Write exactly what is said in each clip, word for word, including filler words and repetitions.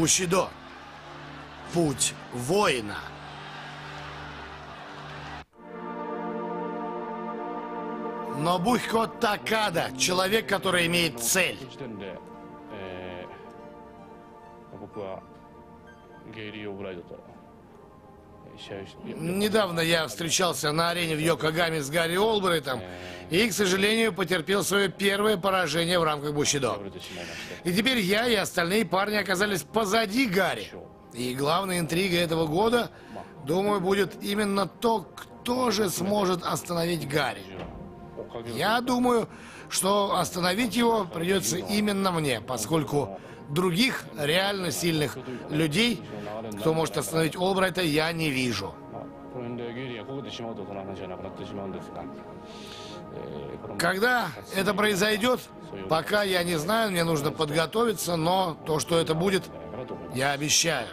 Бушидо. Путь воина. Нобухо Такада. Человек, который имеет цель. Недавно я встречался на арене в Йокогаме с Гарри Олбрайтом и, к сожалению, потерпел свое первое поражение в рамках Бушидо. И теперь я и остальные парни оказались позади Гарри. И главная интрига этого года, думаю, будет именно то, кто же сможет остановить Гарри. Я думаю, что остановить его придется именно мне, поскольку других реально сильных людей, кто может остановить Олбрайта, я не вижу. Когда это произойдет, пока я не знаю, мне нужно подготовиться, но то, что это будет, я обещаю.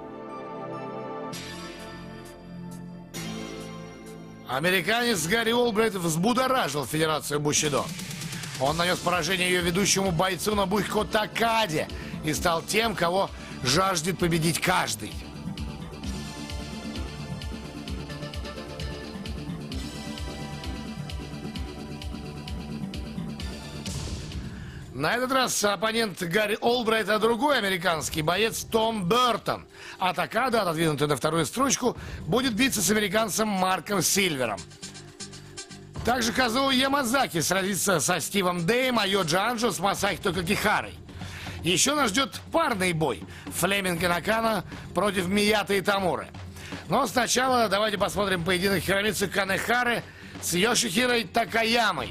Американец Гарри Олбрайт взбудоражил Федерацию Бушидо. Он нанес поражение ее ведущему бойцу Нобухо Такаде и стал тем, кого жаждет победить каждый. На этот раз оппонент Гарри Олбрайта другой американский боец Том Бертон. А Такада, отодвинутый на вторую строчку, будет биться с американцем Марком Сильвером. Также Казуо Ямазаки сразится со Стивом Дэем, а Йоджи Анджо с Масахито Какихарой. Еще нас ждет парный бой Флеминг и Накана против Мията Итамуры. Но сначала давайте посмотрим поединок Хиромицу Канэхары с Йошихирой Такаямой.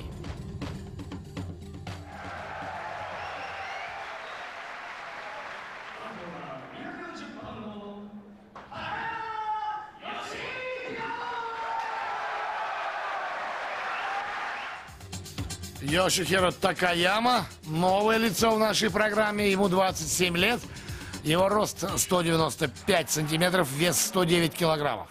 Йошихиро Такаяма, новое лицо в нашей программе, ему двадцать семь лет, его рост сто девяносто пять сантиметров, вес сто девять килограммов.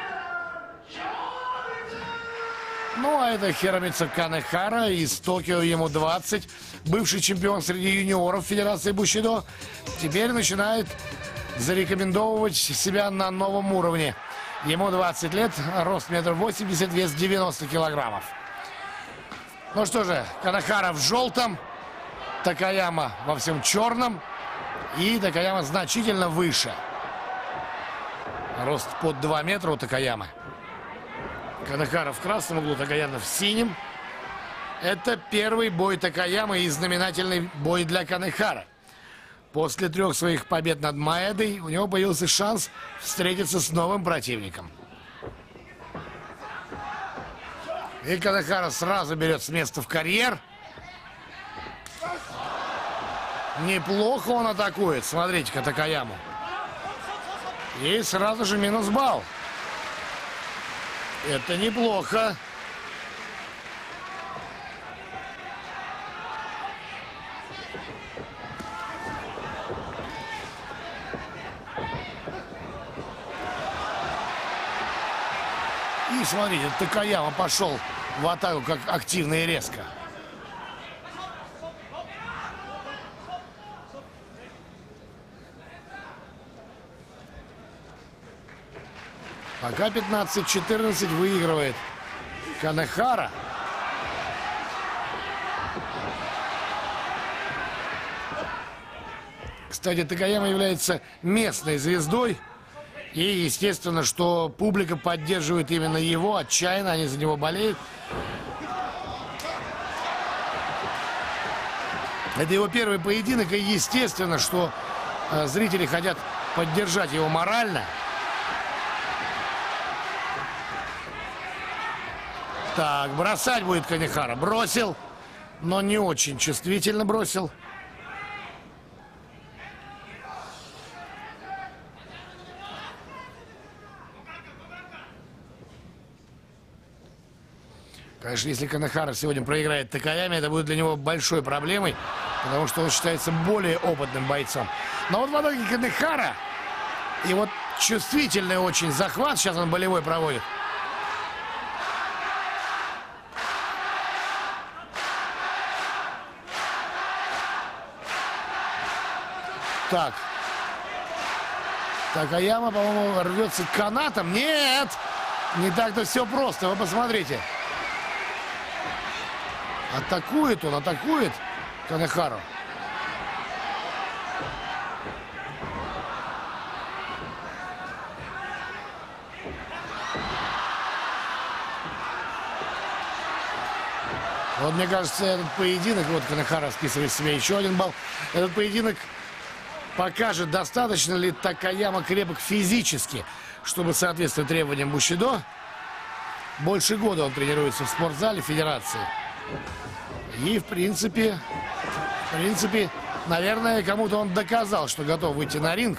Ну, а это Хиромицу Канэхара из Токио, ему двадцать, бывший чемпион среди юниоров Федерации Бушидо, теперь начинает зарекомендовывать себя на новом уровне. Ему двадцать лет, рост метр восемьдесят, вес девяносто килограммов. Ну что же, Канэхара в желтом, Такаяма во всем черном. И Такаяма значительно выше. Рост под два метра у Такаямы. Канэхара в красном углу, Такаяма в синем. Это первый бой Такаямы и знаменательный бой для Канэхары. После трех своих побед над Маэдой у него появился шанс встретиться с новым противником. И Канэхара сразу берет с места в карьер. Неплохо он атакует. Смотрите-ка Такаяму. И сразу же минус балл. Это неплохо. И смотрите, Такаяма пошел в атаку как активно и резко. Пока пятнадцать четырнадцать выигрывает Канэхара. Кстати, Такаяма является местной звездой. И естественно, что публика поддерживает именно его отчаянно, они за него болеют. Это его первый поединок, и естественно, что э, зрители хотят поддержать его морально. Так, бросать будет Канэхара. Бросил, но не очень чувствительно бросил. Конечно, если Канэхара сегодня проиграет Такаяме, это будет для него большой проблемой, потому что он считается более опытным бойцом. Но вот в атаке Канэхара, и вот чувствительный очень захват, сейчас он болевой проводит. Так, Такаяма, по-моему, рвется к канатам. Нет! Не так-то все просто, вы посмотрите. Атакует он, атакует Канехару. Вот, мне кажется, этот поединок, вот Канехара списывает себе еще один балл. Этот поединок покажет, достаточно ли Такаяма крепок физически, чтобы соответствовать требованиям Бушидо. Больше года он тренируется в спортзале Федерации. И, в принципе, в принципе, наверное, кому-то он доказал, что готов выйти на ринг.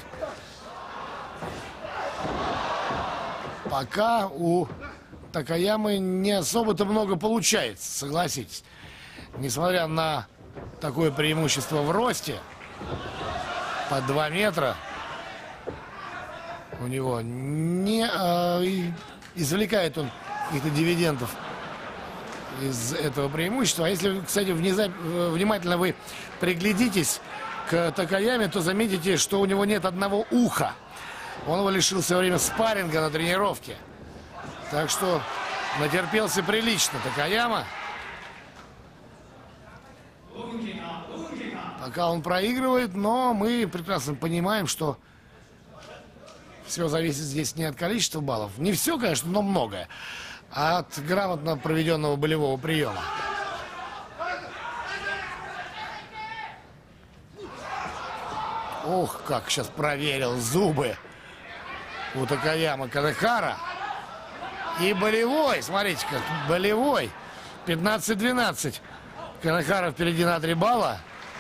Пока у Такаямы не особо-то много получается, согласитесь. Несмотря на такое преимущество в росте, под два метра, у него не э, извлекает он каких-то дивидендов из этого преимущества. А если, кстати, внезап... внимательно вы приглядитесь к Такаяме, то заметите, что у него нет одного уха. Он его лишился во время спарринга на тренировке. Так что натерпелся прилично Такаяма. Пока он проигрывает, но мы прекрасно понимаем, что все зависит здесь не от количества баллов. Не все, конечно, но многое. А от грамотно проведенного болевого приема. Ох, как сейчас проверил зубы у Такаяма Канехара. И болевой, смотрите-ка, болевой. пятнадцать двенадцать. Канехара впереди на три балла.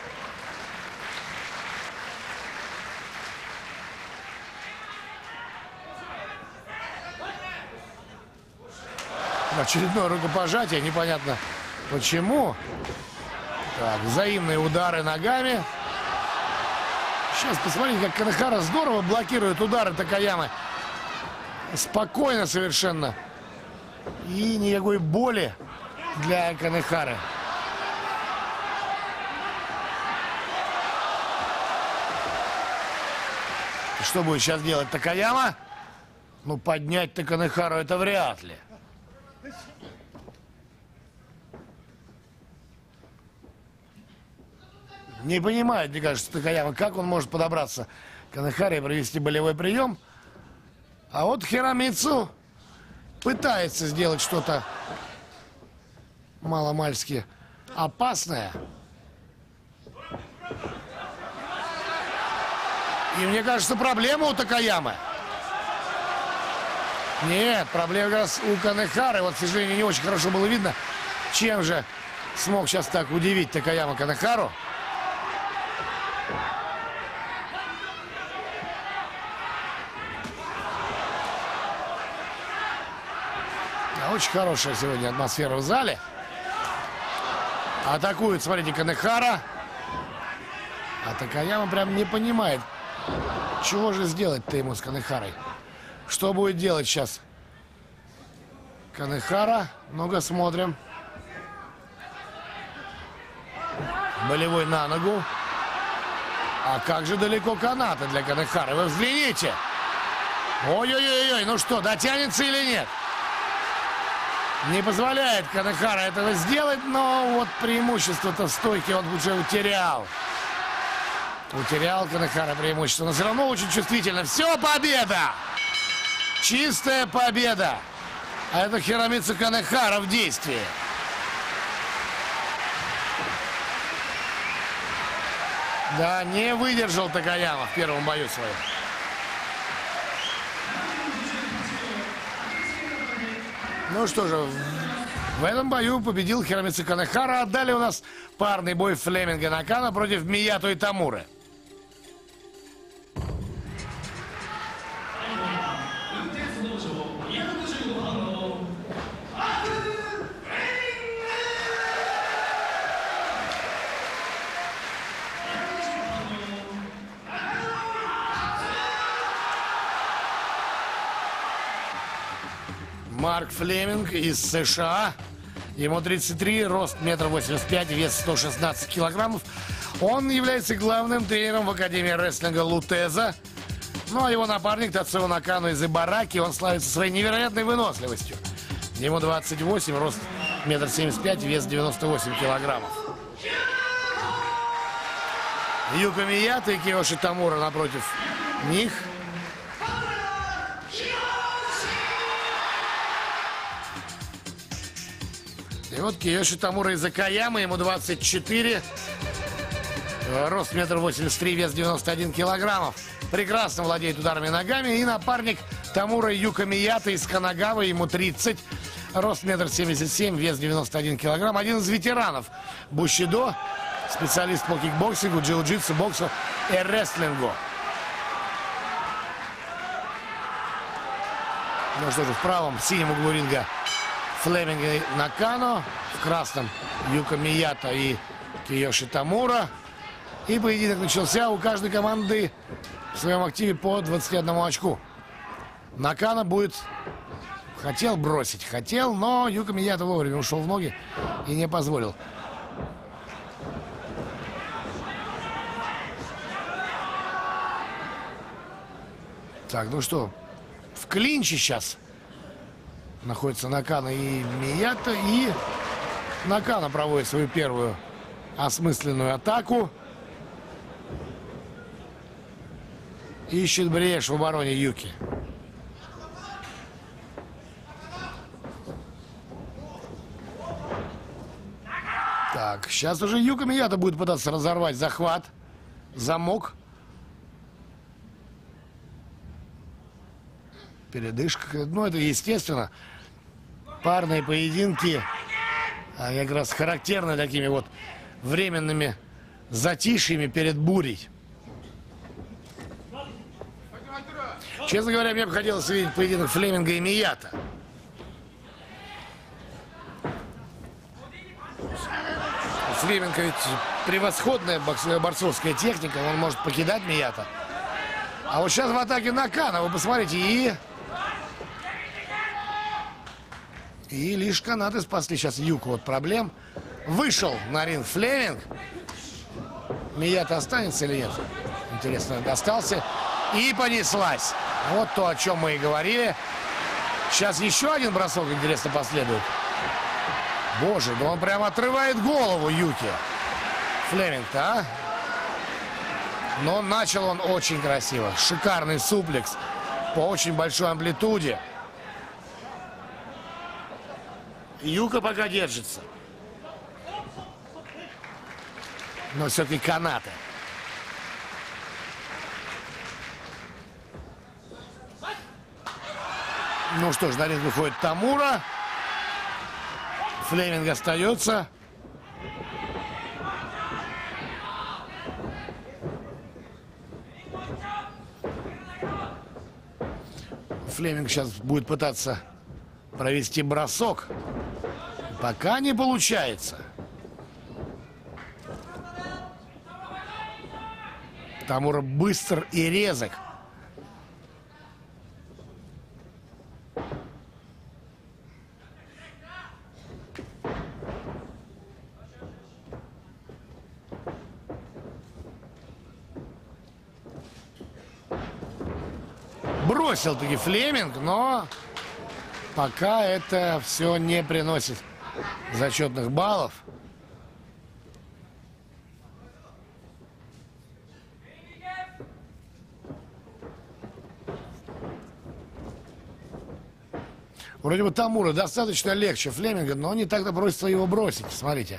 Очередное рукопожатие, непонятно почему. Так, взаимные удары ногами. Сейчас посмотрите, как Канехара здорово блокирует удары Такаямы. Спокойно совершенно. И никакой боли для Канехары. Что будет сейчас делать Такаяма? Ну, поднять-то Канехару это вряд ли. Не понимает, мне кажется, Такаяма, как он может подобраться к Канехаре и провести болевой прием. А вот Хиромицу пытается сделать что-то маломальски опасное. И мне кажется, проблема у Такаямы. Нет, проблема как раз у Канехары. Вот, к сожалению, не очень хорошо было видно, чем же смог сейчас так удивить Такаяма Канехару. Очень хорошая сегодня атмосфера в зале. Атакует, смотрите, Канехара. А Такаяма прям не понимает, чего же сделать-то ему с Канехарой. Что будет делать сейчас Канехара? Ну-ка, смотрим. Болевой на ногу. А как же далеко канаты для Канехары? Вы взгляните. Ой-ой-ой, ну что, дотянется или нет? Не позволяет Канехара этого сделать, но вот преимущество-то в стойке он уже утерял. Утерял Канехара преимущество, но все равно очень чувствительно. Все, победа! Чистая победа! А это Хиромицу Канехара в действии. Да, не выдержал Такаяма в первом бою своем. Ну что же, в этом бою победил Хиромицу Канехара. А далее у нас парный бой Флеминга Накана против Миято Итамуры. Марк Флеминг из США. Ему тридцать три, рост метр восемьдесят пять, вес сто шестнадцать килограммов. Он является главным тренером в Академии рестлинга Лутеза. Ну а его напарник Тацуо Накано из Ибараки, он славится своей невероятной выносливостью. Ему двадцать восемь, рост метр семьдесят пять, вес девяносто восемь килограммов. Юка Мията и Киоши Тамура напротив них. И вот Киоши Тамура из Окаяма, ему двадцать четыре. Рост метр восемьдесят три, вес девяносто один килограммов. Прекрасно владеет ударами ногами. И напарник Тамура Юка Мията из Канагавы, ему тридцать. Рост метр семьдесят семь, вес девяносто один килограмм. Один из ветеранов бушидо. Специалист по кикбоксингу, джиу-джитсу, боксу и рестлингу. Ну что же, в правом синем углу ринга Флеминг и Накано. В красном Юка Мията и Киоши Тамура. И поединок начался. У каждой команды в своем активе по двадцати одному очку. Накано будет... Хотел бросить, хотел, но Юка Мията вовремя ушел в ноги и не позволил. Так, ну что, в клинче сейчас находится Накано и Мията. И Накано проводит свою первую осмысленную атаку. Ищет брешь в обороне Юки. Так, сейчас уже Юка Мията будет пытаться разорвать захват, замок. Передышка. Ну, это естественно. Парные поединки а как раз характерны такими вот временными затишьями перед бурей. Честно говоря, мне бы хотелось видеть поединок Флеминга и Мията. Флеминг ведь превосходная борцовская техника, он может покидать Мията. А вот сейчас в атаке Накано, вы посмотрите, и... И лишь канаты спасли сейчас Юку от проблем. Вышел на ринг Флеминг. Мията останется или нет? Интересно, достался. И понеслась. Вот то, о чем мы и говорили. Сейчас еще один бросок, интересно, последует. Боже, да он прямо отрывает голову Юки. Флеминг-то, а? Но начал он очень красиво. Шикарный суплекс по очень большой амплитуде. Юка пока держится. Но все-таки канаты. Ну что ж, на ринг выходит Тамура. Флеминг остается. Флеминг сейчас будет пытаться провести бросок. Пока не получается. Тамура быстр и резок. Бросил-таки Флеминг, но пока это все не приносит зачетных баллов. Вроде бы Тамура достаточно легче Флеминга, но не так-то просто его бросить. Смотрите.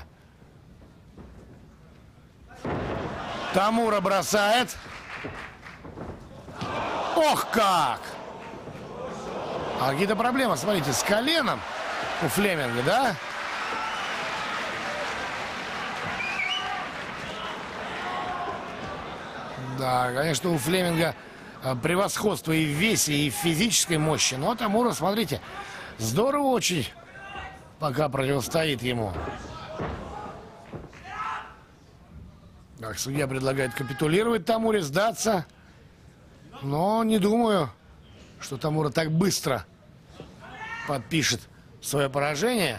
Тамура бросает. Ох как! А какие-то проблемы, смотрите, с коленом у Флеминга, да? Да, конечно, у Флеминга превосходство и в весе, и в физической мощи. Но Тамура, смотрите, здорово очень пока противостоит ему. Так, судья предлагает капитулировать Тамуре, сдаться. Но не думаю, что Тамура так быстро подпишет свое поражение.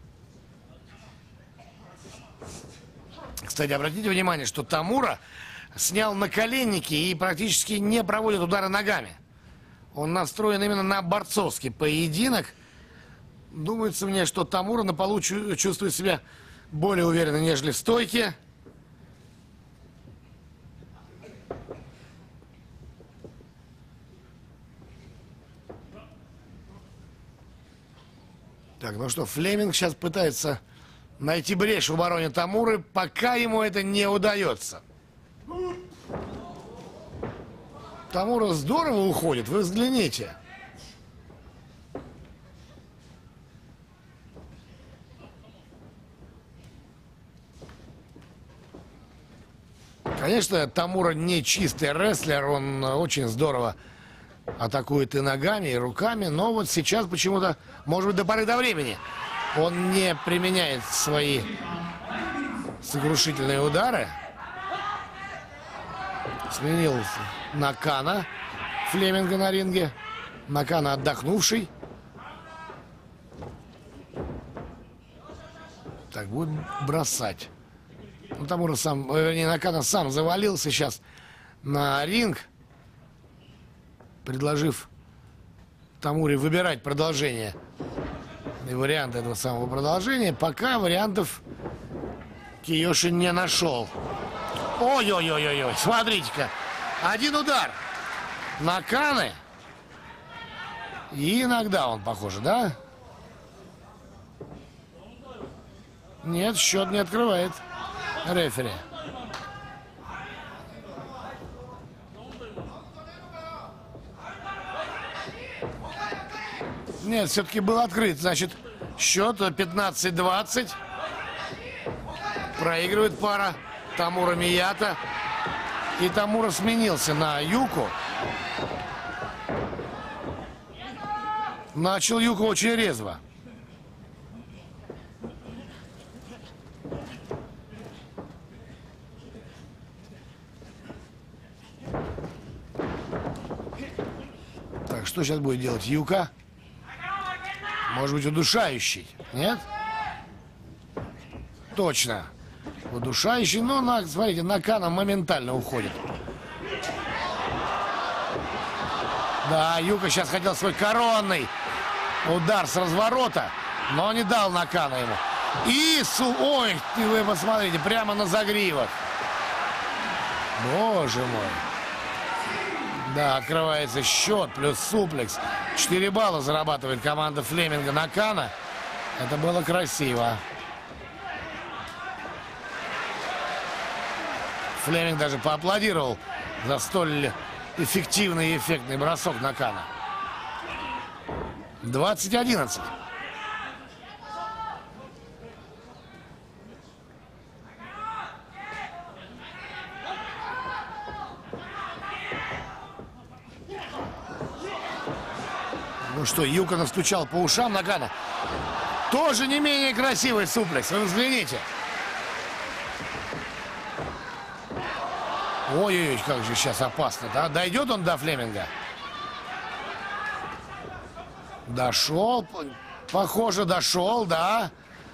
Кстати, обратите внимание, что Тамура снял наколенники и практически не проводит удары ногами. Он настроен именно на борцовский поединок. Думается мне, что Тамура на полу чувствует себя более уверенно, нежели в стойке. Так, ну что, Флеминг сейчас пытается найти брешь в обороне Тамуры, пока ему это не удается. Тамура здорово уходит, вы взгляните. Конечно, Тамура не чистый рестлер, он очень здорово атакует и ногами, и руками, но вот сейчас почему-то, может быть, до поры до времени, он не применяет свои сокрушительные удары. Сменил Накана Флеминга на ринге. Накана отдохнувший. Так, будет бросать. Ну, Тамура сам, вернее, Накана сам завалился сейчас на ринг, предложив Тамуре выбирать продолжение и варианты этого самого продолжения. Пока вариантов Киёши не нашел. Ой-ой-ой-ой-ой, смотрите-ка. Один удар Наканы. И иногда он, похоже, да? Нет, счет не открывает рефери. Нет, все-таки был открыт. Значит, счет пятнадцать двадцать. Проигрывает пара Тамура Мията. И Тамура сменился на Юку. Начал Юку очень резво. Так, что сейчас будет делать Юка? Может быть, удушающий? Нет? Точно. Удушающий, но, на, смотрите, Накана моментально уходит. Да, Юка сейчас хотел свой коронный удар с разворота, но не дал Накана ему. И, су... ой, вы посмотрите, прямо на загривок. Боже мой. Да, открывается счет, плюс суплекс. четыре балла зарабатывает команда Флеминга Накана. Это было красиво. Флеминг даже поаплодировал за столь эффективный и эффектный бросок Накана. двадцать одиннадцать. Ну что, Юка настучал по ушам Накана. Тоже не менее красивый суплекс. Вы взгляните. Ой-ой-ой, как же сейчас опасно, да? Дойдет он до Флеминга? Дошел. Похоже, дошел, да.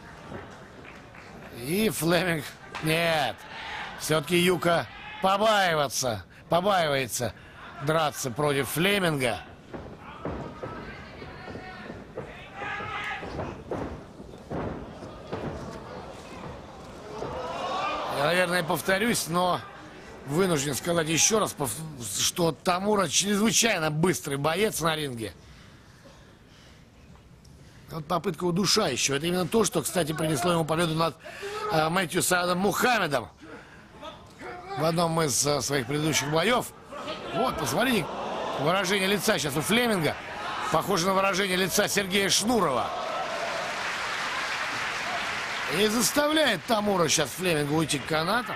И Флеминг... Нет. Все-таки Юка побаивается. Побаивается драться против Флеминга. Я, наверное, повторюсь, но вынужден сказать еще раз, что Тамура чрезвычайно быстрый боец на ринге. Вот попытка удушающего. Это именно то, что, кстати, принесло ему победу над э, Мэтью Саадом Мухаммедом в одном из э, своих предыдущих боев. Вот, посмотрите, выражение лица сейчас у Флеминга похоже на выражение лица Сергея Шнурова. И заставляет Тамура сейчас Флеминга уйти к канатам.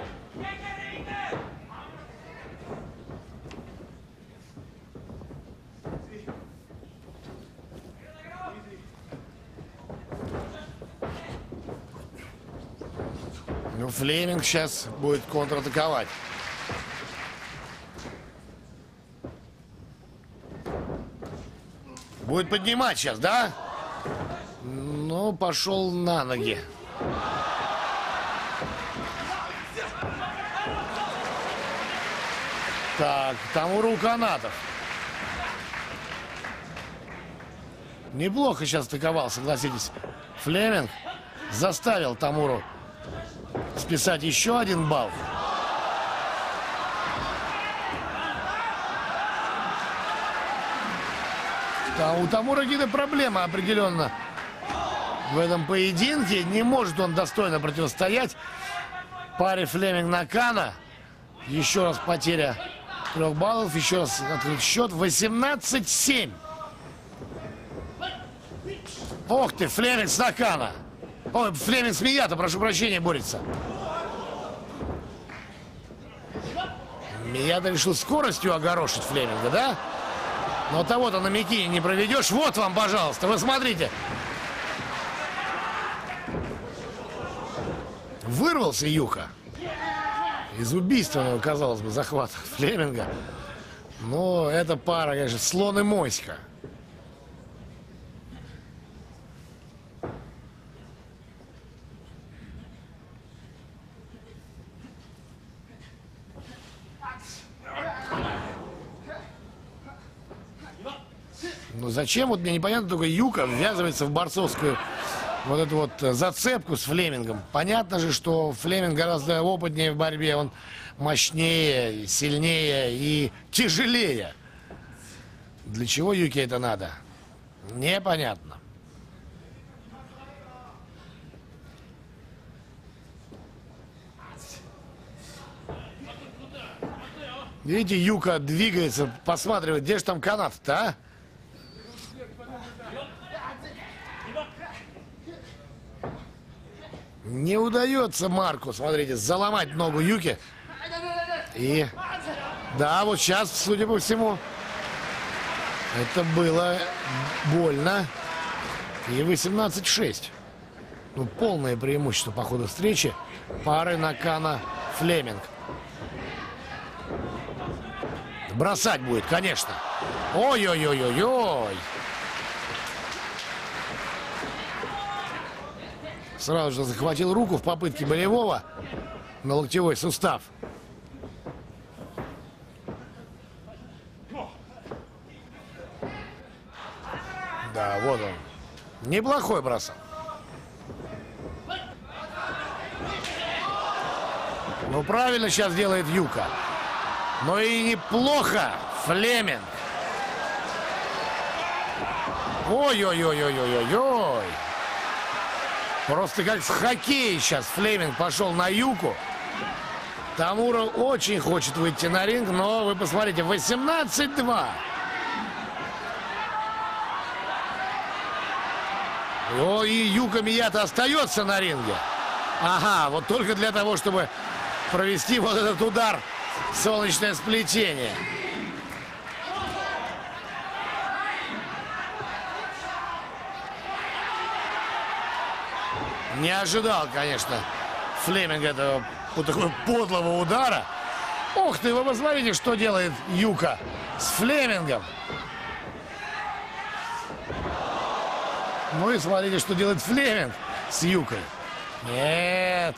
Ну, Флеминг сейчас будет контратаковать. Будет поднимать сейчас, да? Ну, пошел на ноги. Так, Тамура у канатов. Неплохо сейчас атаковал, согласитесь. Флеминг заставил Тамуру списать еще один балл. Да, у Тамура какие-то проблемы определенно в этом поединке. Не может он достойно противостоять паре Флеминг-Накана. Еще раз потеря трех баллов. Еще раз открыт счет. восемнадцать семь. Ох ты, Флеминг с Накана. Ой, Флеминг с Мията, прошу прощения, борется. Мията решил скоростью огорошить Флеминга, да? Но того-то на Микине не проведешь. Вот вам, пожалуйста, вы смотрите. Вырвался Юка из убийственного, казалось бы, захвата Флеминга. Но эта пара, конечно, слон и моська. Ну зачем, вот мне непонятно, только Юка ввязывается в борцовскую вот эту вот зацепку с Флемингом. Понятно же, что Флеминг гораздо опытнее в борьбе, он мощнее, сильнее и тяжелее. Для чего Юке это надо? Непонятно. Видите, Юка двигается, посматривает, где же там канат-то, а? Не удается Марку, смотрите, заломать ногу Юки. И да, вот сейчас, судя по всему, это было больно. И восемнадцать шесть. Ну, полное преимущество по ходу встречи пары Накана Флеминг. Бросать будет, конечно. Ой-ой-ой-ой-ой. Сразу же захватил руку в попытке болевого на локтевой сустав. Да, вот он. Неплохой бросок. Ну, правильно сейчас делает Юка. Но и неплохо Флеминг. Ой-ой-ой-ой-ой-ой-ой. Просто как в хоккее сейчас Флеминг пошел на Юку. Тамура очень хочет выйти на ринг, но вы посмотрите, восемнадцать два. О, и Юка Мията остается на ринге. Ага, вот только для того, чтобы провести вот этот удар в солнечное сплетение. Не ожидал, конечно, Флеминг этого вот такого подлого удара. Ух ты, вы посмотрите, что делает Юка с Флемингом. Ну и смотрите, что делает Флеминг с Юкой. Нет.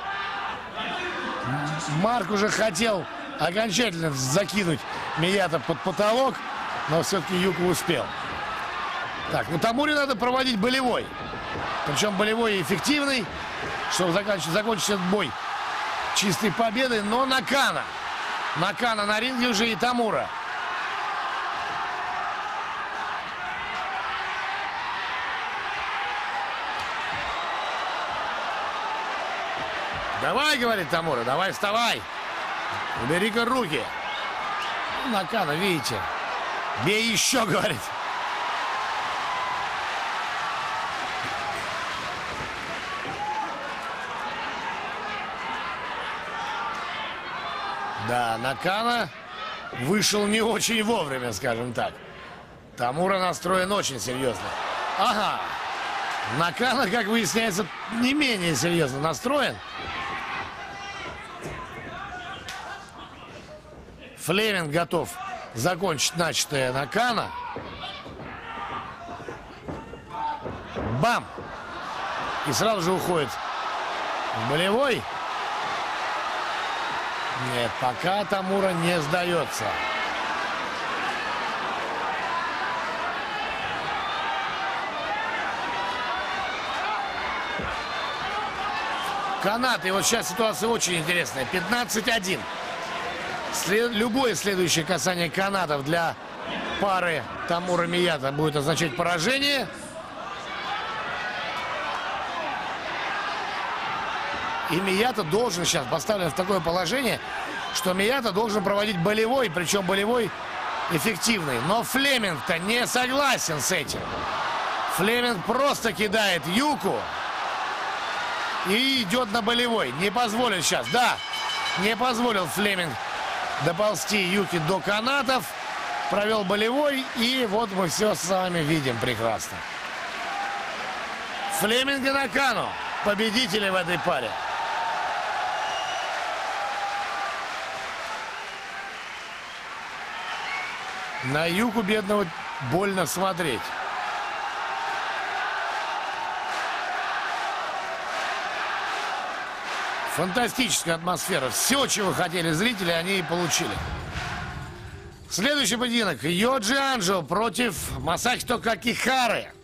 Марк уже хотел окончательно закинуть Мията под потолок, но все-таки Юка успел. Так, ну Тамуре надо проводить болевой. Причем болевой и эффективный, чтобы закончить, закончить этот бой чистой победой. Но Накана. Накана на ринге уже и Тамура. Давай, говорит Тамура, давай вставай. Убери-ка руки. Накана, видите. Бей еще, говорит. Да, Накана вышел не очень вовремя, скажем так. Тамура настроен очень серьезно. Ага. Накана, как выясняется, не менее серьезно настроен. Флеминг готов закончить начатое Накана. Бам! И сразу же уходит в болевой. Нет, пока Тамура не сдается. Канаты. Вот сейчас ситуация очень интересная. пятнадцать один. След... Любое следующее касание канатов для пары Тамура Мията будет означать поражение. И Мията должен сейчас поставлен в такое положение, что Мията должен проводить болевой, причем болевой эффективный. Но Флеминг-то не согласен с этим. Флеминг просто кидает Юку и идет на болевой. Не позволит сейчас, да, не позволил Флеминг доползти Юки до канатов. Провел болевой, и вот мы все с вами видим прекрасно. Флеминг и Накану победители в этой паре. На Юку бедного больно смотреть. Фантастическая атмосфера. Все, чего хотели зрители, они и получили. Следующий поединок. Йоджи Анджо против Масахито Какихары.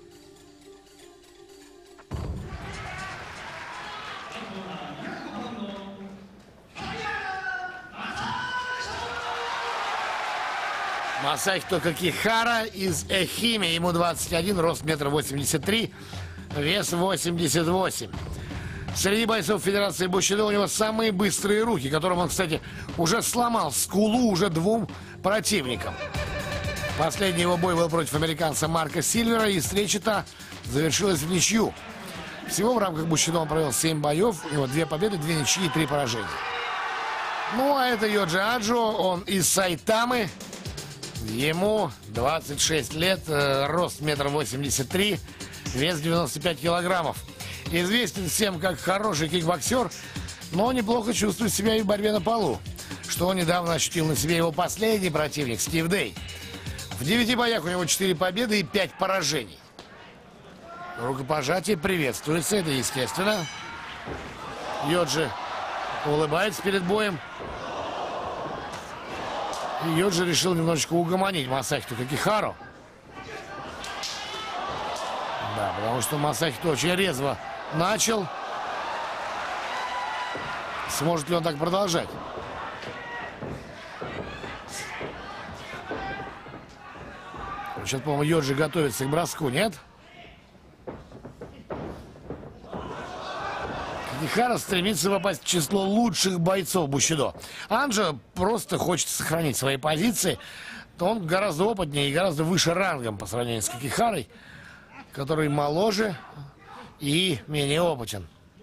Масахито Какихара из Эхиме. Ему двадцать один, рост метр восемьдесят три, вес восемьдесят восемь. Среди бойцов Федерации Бусидо у него самые быстрые руки, которым он, кстати, уже сломал скулу уже двум противникам. Последний его бой был против американца Марка Сильвера, и встреча-то завершилась в ничью. Всего в рамках Бусидо он провел семь боев, у него две победы, две ничьи и три поражения. Ну, а это Йоджи Анджо, он из Сайтамы. Ему двадцать шесть лет, рост метр восемьдесят три, вес девяносто пять килограммов. Известен всем как хороший кикбоксер, но неплохо чувствует себя и в борьбе на полу, что он недавно ощутил на себе его последний противник Стив Дэй. В девяти боях у него четыре победы и пять поражений. Рукопожатие приветствуется, это естественно. Йоджи улыбается перед боем. И Йоджи решил немножечко угомонить Масахито Какихару. Да, потому что Масахито очень резво начал. Сможет ли он так продолжать? Сейчас, по-моему, Йоджи готовится к броску, нет? Какихара стремится попасть в число лучших бойцов Бусидо. Анджо просто хочет сохранить свои позиции. Он гораздо опытнее и гораздо выше рангом по сравнению с Какихарой, который моложе и менее опытен.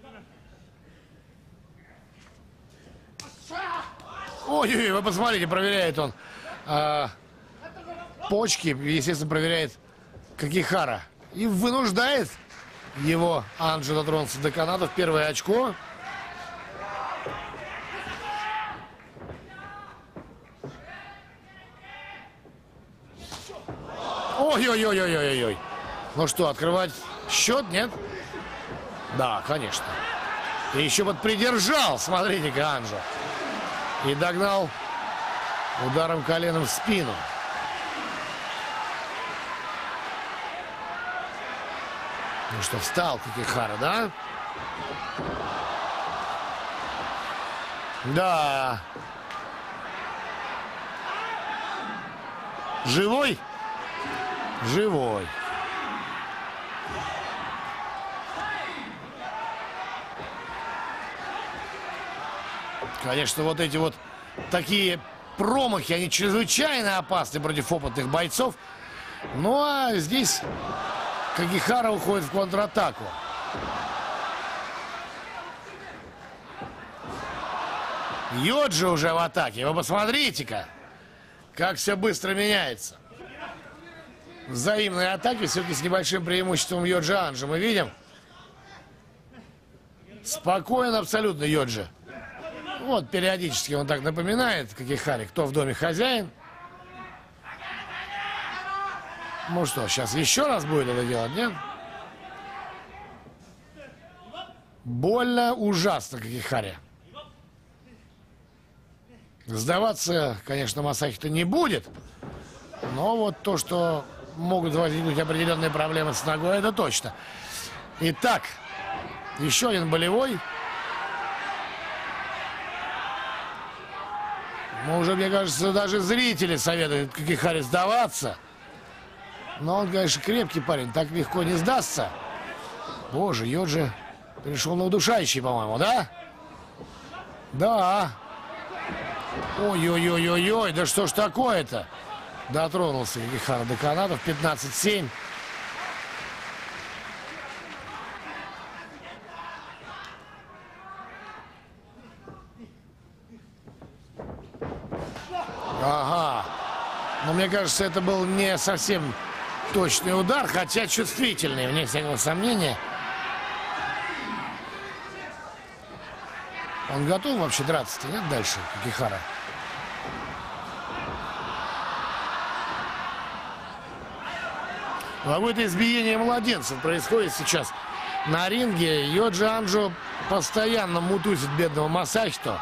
Ой-ой-ой, вы посмотрите, проверяет он а, почки, естественно, проверяет Какихара. И вынуждает его Анджо дотронуться до канатов. Первое очко. Ой-ой-ой-ой-ой-ой. Ну что, открывать счет, нет? Да, конечно. И еще вот придержал, смотрите-ка, Анджо. И догнал ударом коленом в спину. Ну что, встал Какихара, да? Да. Живой? Живой. Конечно, вот эти вот такие промахи, они чрезвычайно опасны против опытных бойцов. Ну а здесь Какихара уходит в контратаку. Йоджи уже в атаке. Вы посмотрите-ка, как все быстро меняется. Взаимные атаки все-таки с небольшим преимуществом Йоджи Анджо. Мы видим. Спокоен абсолютно Йоджи. Вот периодически он так напоминает Какихаре, кто в доме хозяин. Ну что, сейчас еще раз будет это делать, нет? Больно ужасно Какихаре. Сдаваться, конечно, Масахи-то не будет. Но вот то, что могут возникнуть определенные проблемы с ногой, это точно. Итак, еще один болевой. Ну, уже, мне кажется, даже зрители советуют Кокихаре сдаваться. Но он, конечно, крепкий парень, так легко не сдастся. Боже, Йоджи перешел на удушающий, по-моему, да? Да. Ой-ой-ой-ой-ой, да что ж такое-то? Дотронулся Кокихара до канатов. пятнадцать семь. Ага. Но мне кажется, это был не совсем точный удар, хотя чувствительный, вне всякого сомнения. Он готов вообще драться-то, нет, дальше, Кокихара? Какое-то избиение младенцев происходит сейчас на ринге. Йоджи Анджо постоянно мутузит бедного Масахито.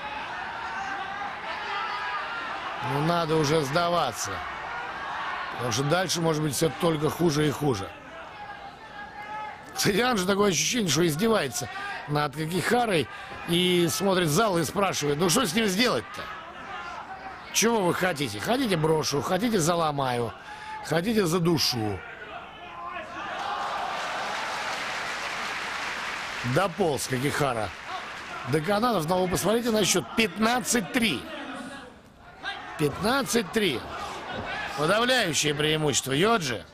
Ну, надо уже сдаваться. Потому что дальше, может быть, все только хуже и хуже. Кстати, Анджо такое ощущение, что издевается над Кокихарой и смотрит в зал и спрашивает: ну что с ним сделать-то? Чего вы хотите? Хотите брошу, хотите заломаю, хотите задушу. Дополз Кокихара до канатов, но вы посмотрите на счет. пятнадцать три. пятнадцать три. Подавляющее преимущество Йоджи.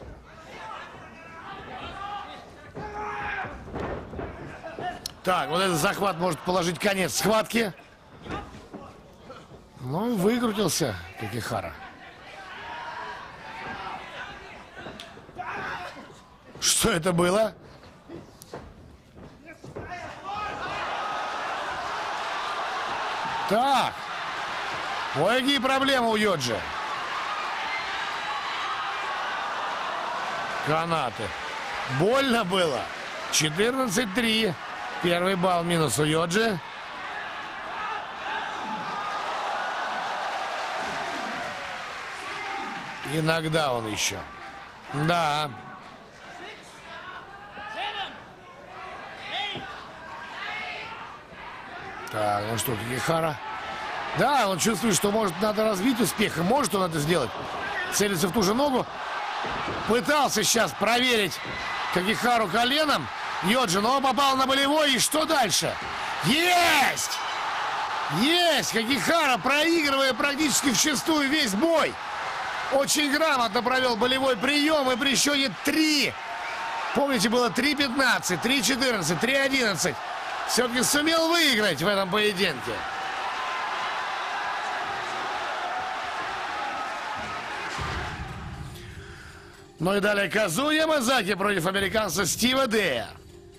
Так, вот этот захват может положить конец схватке. Ну и выкрутился Кокихара. Что это было? Так. Ой, какие проблемы у Йоджи. Канаты. Больно было. четырнадцать три. Первый балл минус у Йоджи. Иногда он еще. Да. Так, ну что, Кокихара? Да, он чувствует, что может надо развить успех. И может он это сделать. Целится в ту же ногу. Пытался сейчас проверить Кокихару коленом. Йоджи, но он попал на болевой. И что дальше? Есть! Есть! Кокихара, проигрывая практически вчистую весь бой. Очень грамотно провел болевой прием. И при счете три. Помните, было три пятнадцать, три четырнадцать, три одиннадцать. Все-таки сумел выиграть в этом поединке. Ну и далее Казуя Ямазаки против американца Стива Дэя.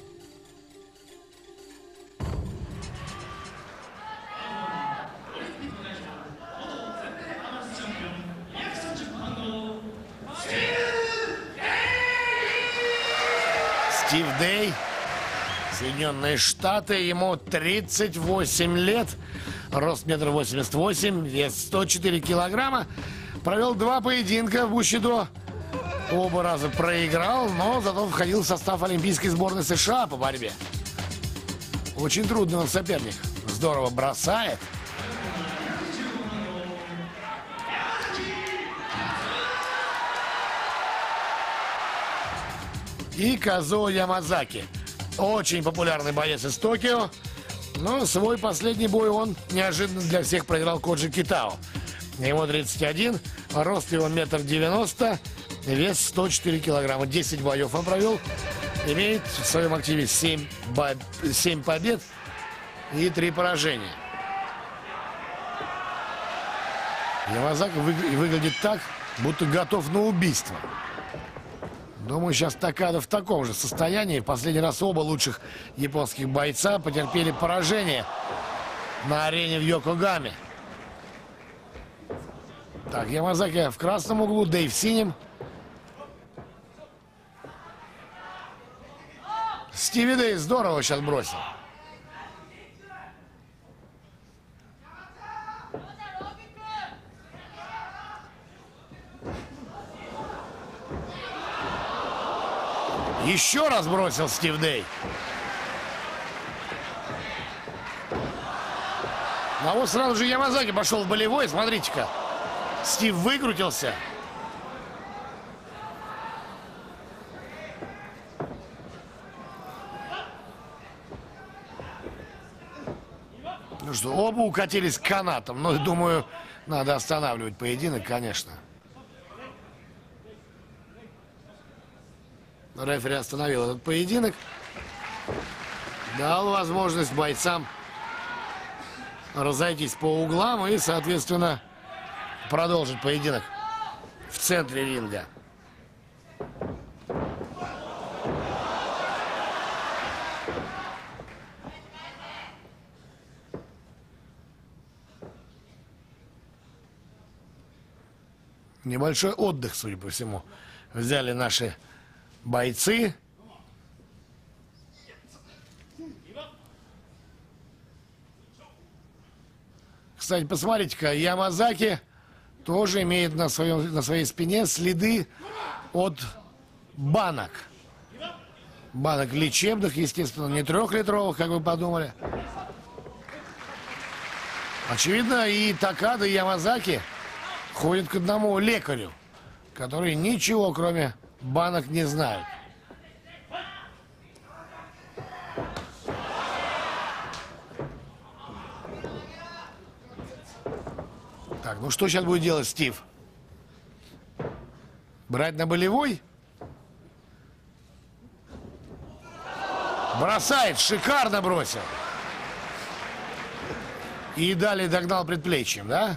Стив Дэй, Соединенные Штаты, ему тридцать восемь лет, рост метр восемьдесят восемь, вес сто четыре килограмма, провел два поединка в бущидо, оба раза проиграл, но зато входил в состав олимпийской сборной США по борьбе. Очень трудный он соперник, здорово бросает. И Казуо Ямазаки. Очень популярный боец из Токио. Но свой последний бой он неожиданно для всех проиграл Коджи Китао. Ему тридцать один, рост его метр девяносто, вес сто четыре килограмма. десять боев он провел. Имеет в своем активе семь, бо... семь побед и три поражения. Ямазаки выглядит так, будто готов на убийство. Думаю, сейчас Такада в таком же состоянии. В последний раз оба лучших японских бойца потерпели поражение на арене в Йокогаме. Так, Ямазаки в красном углу, Дэй в синем. Стиви Дэй здорово сейчас бросил. Еще раз бросил Стив Дэй. А вот сразу же Ямазаки пошел в болевой. Смотрите-ка. Стив выкрутился. Ну что, оба укатились к канатам. Но, думаю, надо останавливать поединок, конечно. Рефери остановил этот поединок. Дал возможность бойцам разойтись по углам и, соответственно, продолжить поединок в центре ринга. Небольшой отдых, судя по всему, взяли наши бойцы. Кстати, посмотрите-ка, Ямазаки тоже имеет на, своем, на своей спине следы от банок. Банок лечебных, естественно, не трехлитровых, как вы подумали. Очевидно, и Такада, и Ямазаки ходят к одному лекарю, который ничего, кроме банок, не знает. Так, ну что сейчас будет делать Стив? Брать на болевой? Бросает, шикарно бросил. И далее догнал предплечьем, да?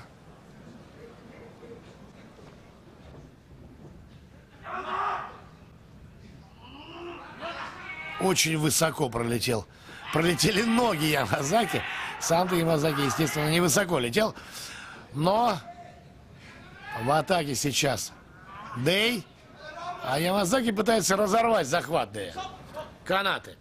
Очень высоко пролетел. Пролетели ноги Ямазаки. Сам-то Ямазаки, естественно, невысоко летел. Но в атаке сейчас Дэй. А Ямазаки пытается разорвать захват Дэя. Канаты.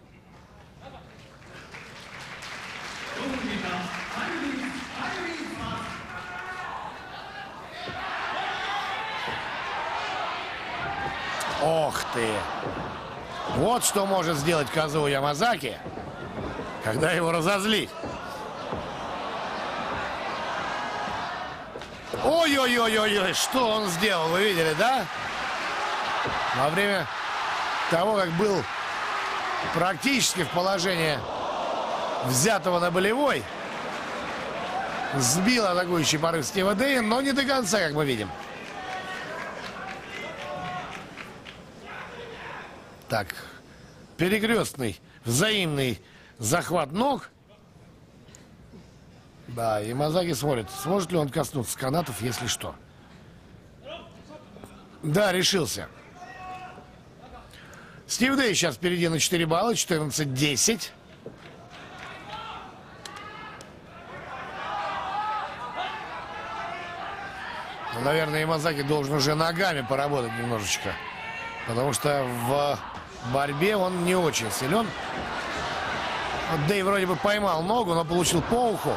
Ох ты! Вот что может сделать Казуо Ямазаки, когда его разозлить. Ой-ой-ой-ой-ой, что он сделал, вы видели, да? Во время того, как был практически в положении взятого на болевой, сбил атакующий порыв Стива Дэя, но не до конца, как мы видим. Так, перекрестный, взаимный захват ног. Да, Ямазаки смотрит, сможет ли он коснуться канатов, если что. Да, решился. Стив Дэй сейчас впереди на четыре балла, четырнадцать десять. Ну, наверное, Ямазаки должен уже ногами поработать немножечко. Потому что в борьбе он не очень силен. Вот Дэй вроде бы поймал ногу, но получил по уху.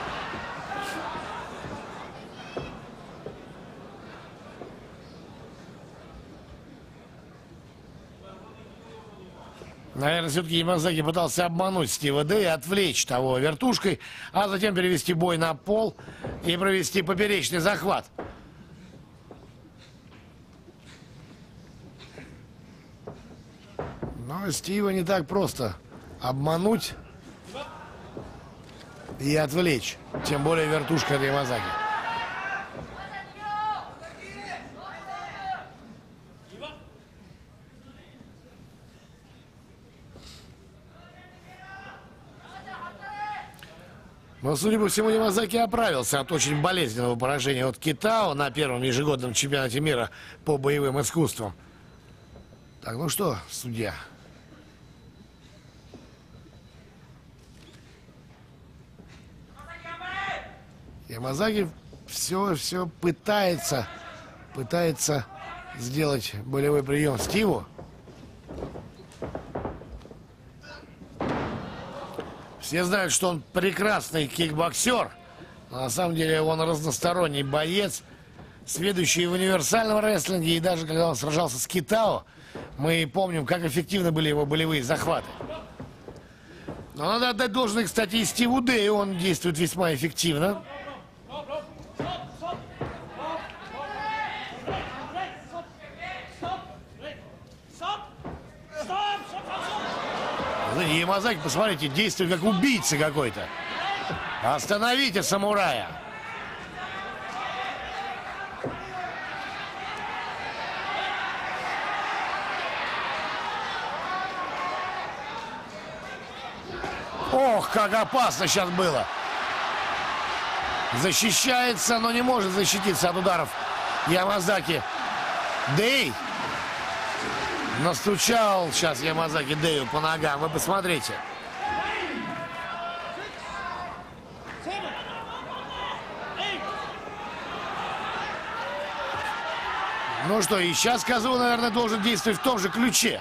Наверное, все-таки Ямазаки пытался обмануть Стива Дэя, отвлечь того вертушкой, а затем перевести бой на пол и провести поперечный захват. Но Стива не так просто обмануть и отвлечь. Тем более вертушка от Ямазаки. Но, судя по всему, Ямазаки оправился от очень болезненного поражения от Китао на первом ежегодном чемпионате мира по боевым искусствам. Так, ну что, судья? Ямазаки все, все пытается, пытается сделать болевой прием Стиву. Все знают, что он прекрасный кикбоксер. Но на самом деле он разносторонний боец, сведущий в универсальном рестлинге. И даже когда он сражался с Китао, Мы помним, как эффективны были его болевые захваты. Но надо отдать должное, кстати, и Стиву Дэю. Он действует весьма эффективно. Ямазаки, посмотрите, действует как убийца какой-то. Остановите самурая. Ох, как опасно сейчас было. Защищается, но не может защититься от ударов Ямазаки. Дэй. Настучал сейчас Ямазаки Дэю по ногам. Вы посмотрите. Ну что, и сейчас Казуо, наверное, должен действовать в том же ключе.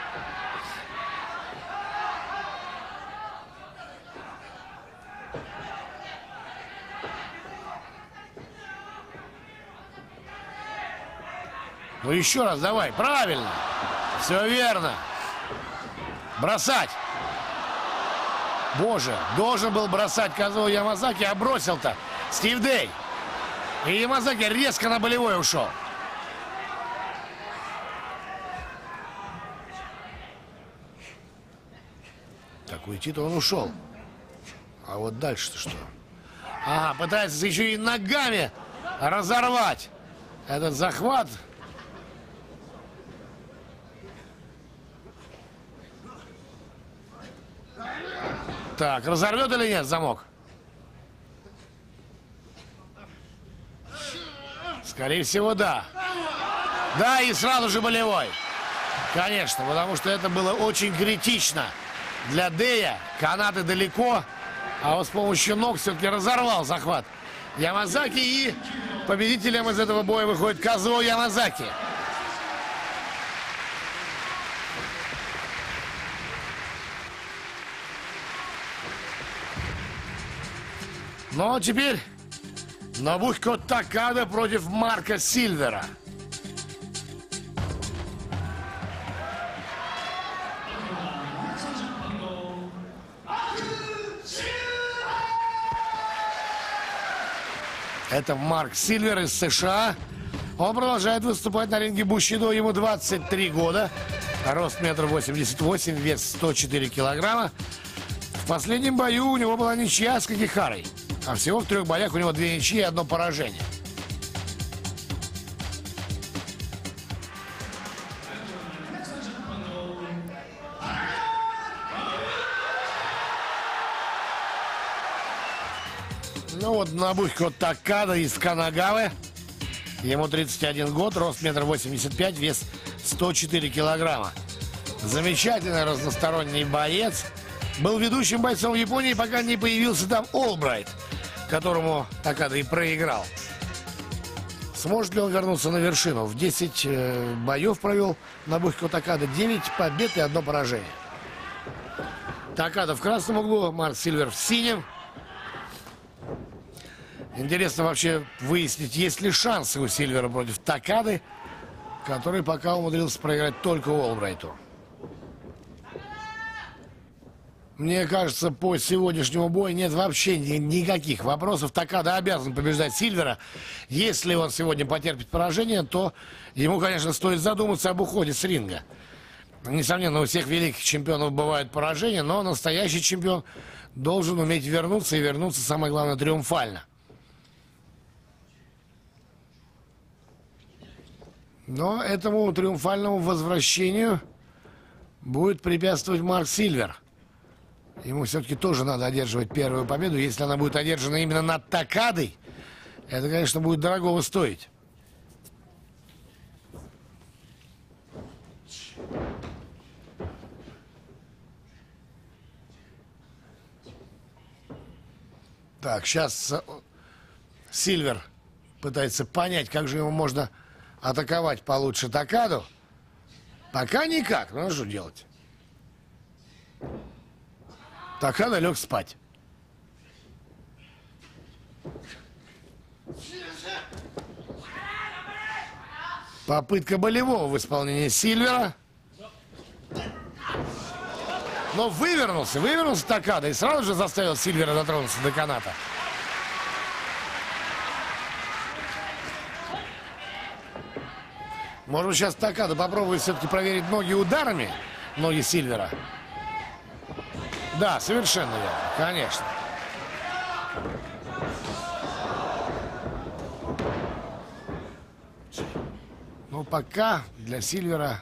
Ну еще раз давай, правильно. Все верно. Бросать. Боже, должен был бросать Казуо Ямазаки, а бросил-то Стив Дэй. И Ямазаки резко на болевой ушел. Так, уйти-то он ушел. А вот дальше-то что? Ага, пытается еще и ногами разорвать этот захват. Так, разорвет или нет замок? Скорее всего, да. Да, и сразу же болевой. Конечно, потому что это было очень критично. Для Дэя канаты далеко, а вот с помощью ног все-таки разорвал захват Ямазаки. И победителем из этого боя выходит Казуо Ямазаки. Ну а теперь Нобухико Такада против Марка Сильвера. Это Марк Сильвер из США. Он продолжает выступать на ринге Бушидо. Ему двадцать три года. Рост метр восемьдесят восемь, вес сто четыре килограмма. В последнем бою у него была ничья с Кагихарой. А всего в трех боях у него две ничьи и одно поражение. Ну вот Нобухико Такада из Канагавы. Ему тридцать один год, рост метр восемьдесят пять, вес сто четыре килограмма. Замечательный разносторонний боец. Был ведущим бойцом в Японии, пока не появился там Олбрайт, которому Такада и проиграл. Сможет ли он вернуться на вершину? В десять э, боев провел Нобухико Такада, девять побед и одно поражение. Такада в красном углу, Марк Сильвер в синем. Интересно вообще выяснить, есть ли шансы у Сильвера против Такады, который пока умудрился проиграть только Олбрайту. Мне кажется, по сегодняшнему бою нет вообще ни никаких вопросов. Такада обязан побеждать Сильвера. Если он сегодня потерпит поражение, то ему, конечно, стоит задуматься об уходе с ринга. Несомненно, у всех великих чемпионов бывают поражения, но настоящий чемпион должен уметь вернуться, и вернуться, самое главное, триумфально. Но этому триумфальному возвращению будет препятствовать Марк Сильвер. Ему все-таки тоже надо одерживать первую победу. Если она будет одержана именно над Такадой, это, конечно, будет дорогого стоить. Так, сейчас Сильвер пытается понять, как же ему можно атаковать получше Такаду. Пока никак. Ну, что делать? Такада лег спать. Попытка болевого в исполнении Сильвера. Но вывернулся, вывернулся Такада и сразу же заставил Сильвера дотронуться до каната. Может быть, сейчас Такада попробует все-таки проверить ноги ударами, ноги Сильвера. Да, совершенно верно, конечно. Но пока для Сильвера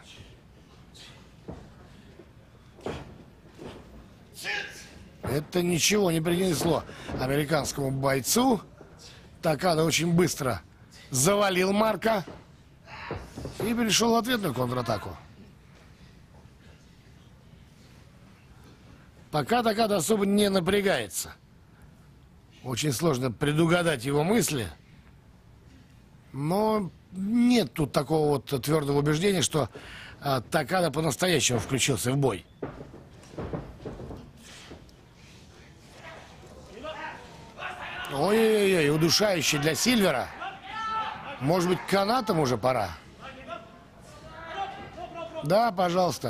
это ничего не принесло американскому бойцу. Такада очень быстро завалил Марка и перешел в ответную контратаку. Пока Такада особо не напрягается. Очень сложно предугадать его мысли. Но нет тут такого вот твердого убеждения, что а, Такада по-настоящему включился в бой. Ой-ой-ой, удушающий для Сильвера. Может быть, канатом уже пора? Да, пожалуйста.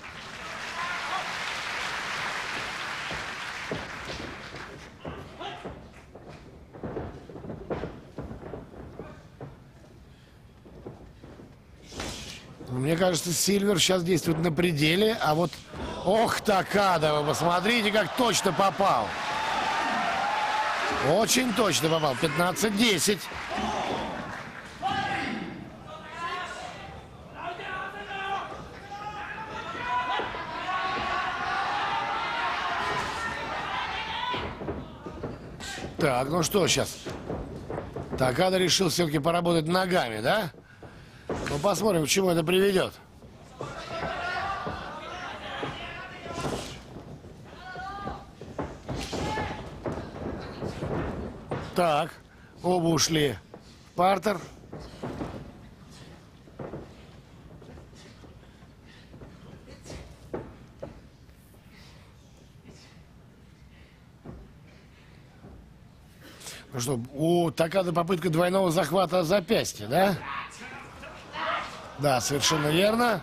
Мне кажется, Сильвер сейчас действует на пределе, а вот... Ох, Такада, вы посмотрите, как точно попал. Очень точно попал. пятнадцать десять. Так, ну что сейчас? Такада решил все-таки поработать ногами, да? Ну, посмотрим, к чему это приведет. Так, оба ушли в партер. Ну что, у Такады попытка двойного захвата запястья, да? Да, совершенно верно.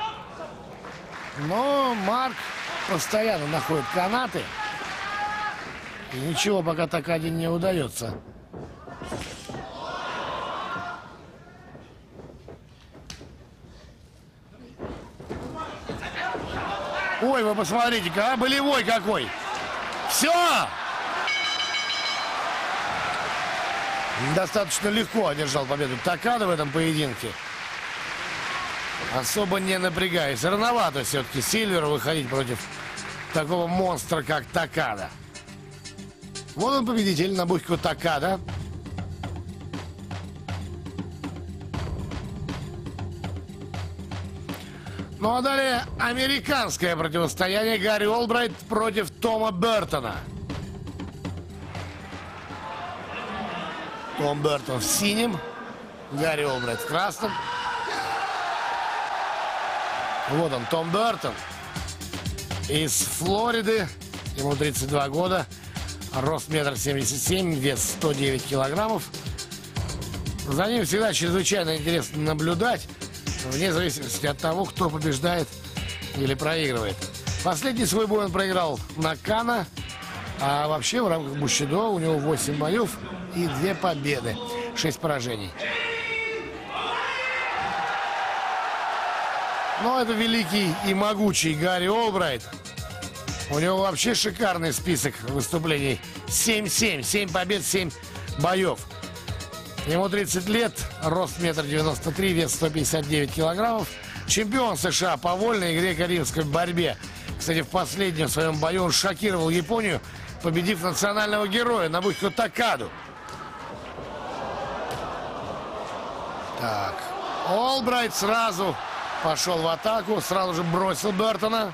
Но Марк постоянно находит канаты. И ничего пока Такаде не удается. Ой, вы посмотрите-ка, а, болевой какой. Все! Достаточно легко одержал победу Такада в этом поединке. Особо не напрягаясь. Рановато все-таки Сильверу выходить против такого монстра, как Такада. Вот он, победитель, Нобухико Такада. Ну а далее американское противостояние. Гарри Олбрайт против Тома Бертона. Том Бертон в синем, Гарри Олбрайт в красном. Вот он, Том Бертон из Флориды. Ему тридцать два года. Рост метр семьдесят семь, вес сто девять килограммов. За ним всегда чрезвычайно интересно наблюдать, вне зависимости от того, кто побеждает или проигрывает. Последний свой бой он проиграл на Кана, а вообще в рамках Бушидо у него восемь боев и две победы, шесть поражений. Но это великий и могучий Гарри Олбрайт. У него вообще шикарный список выступлений. семь семь, семь побед, семь боев. Ему тридцать лет, рост метр девяносто три, вес сто пятьдесят девять килограммов. Чемпион США по вольной и греко-римской борьбе. Кстати, в последнем своем бою он шокировал Японию, победив национального героя Нобухико Такаду. Так, Олбрайт сразу пошел в атаку, сразу же бросил Бертона.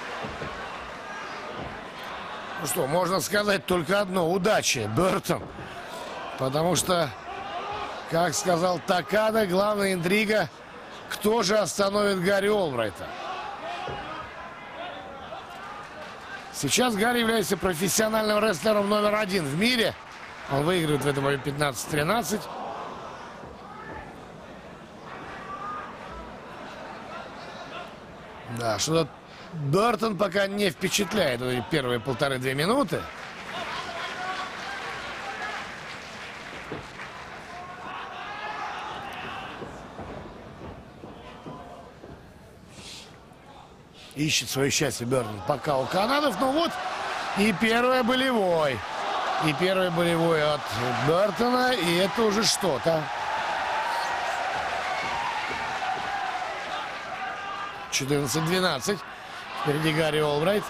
Ну что, можно сказать только одно: удачи, Бертон. Потому что, как сказал Такада, главная интрига: кто же остановит Гарри Олбрайта? Сейчас Гарри является профессиональным рестлером номер один в мире. Он выигрывает в этом бою пятнадцать тринадцать. Да, что-то Бертон пока не впечатляет первые полторы-две минуты. Ищет свое счастье Бертон пока у канадов. Ну вот и первый болевой. И первый болевой от Бертона. И это уже что-то. четырнадцать двенадцать. Впереди Гарри Олбрайт.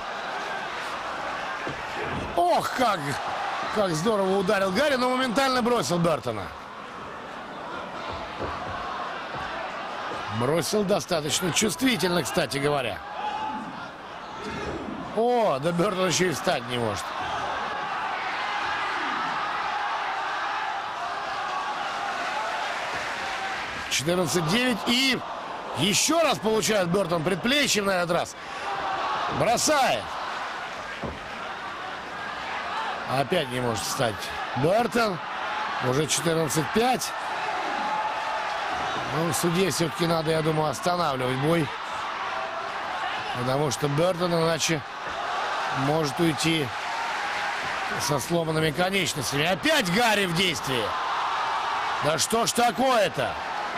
Ох, как, как здорово ударил Гарри, но моментально бросил Бертона. Бросил достаточно чувствительно, кстати говоря. О, да Бертон еще и встать не может. четырнадцать девять. И еще раз получает Бертон предплечьем на этот раз. Бросает. Опять не может встать Бертон. Уже четырнадцать пять. Ну, судье все-таки надо, я думаю, останавливать бой. Потому что Бертон иначе может уйти со сломанными конечностями. Опять Гарри в действии. Да что ж такое-то?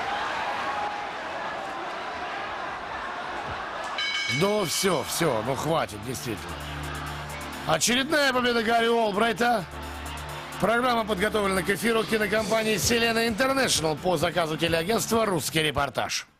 Ну все, все, ну хватит, действительно. Очередная победа Гарри Олбрайта. Программа подготовлена к эфиру кинокомпании Selena International по заказу телеагентства «Русский репортаж».